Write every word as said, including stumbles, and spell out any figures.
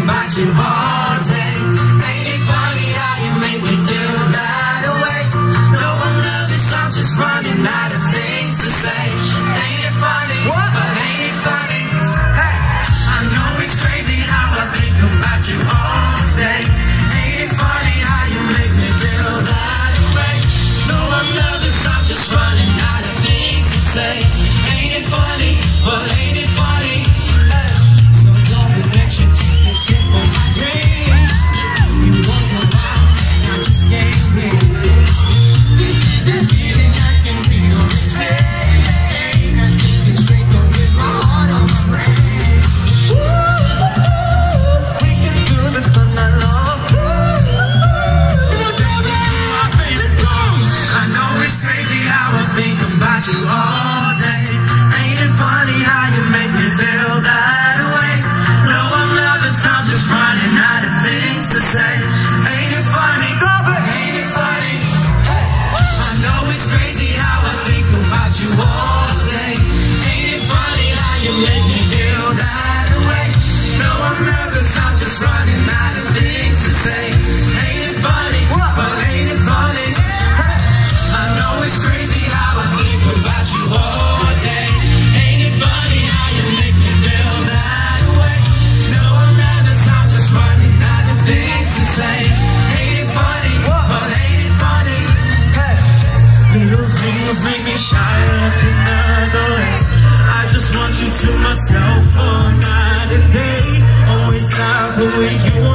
about you all day. Ain't it funny how you make me feel that way? No one loves this, I'm just running out of things to say. Ain't it funny? What? But ain't it funny? Hey, I know it's crazy how I think about you all day. Ain't it funny how you make me feel that way? No one loves this, I'm just running out of things to say. Ain't it funny? But ain't it funny? Hey, so your perfection is simple dreams. You want to lie, and I just can't hear. This is a feeling I can read on its face. I think it's straight though with my heart on my brain. We can do this all night long. I know it's crazy how I think about you all day. Ain't it funny how you make me feel that way? No, I'm nervous, I'm just running out of things to say. Ain't it funny? Go, but ain't it funny? I know it's crazy how I think about you all day. Ain't it funny how you make me feel that way? No, I'm nervous, I'm just running out of things to say. Ain't it funny? But ain't it funny? I know it's crazy how I think about you all day. Ain't it funny how you make me feel that way? No, I'm nervous, I'm just running out of things to say. Ain't it funny? But ain't it funny? Hey, little things make me shine like another ways. I just want you to myself all night and day. Always stop the way you want.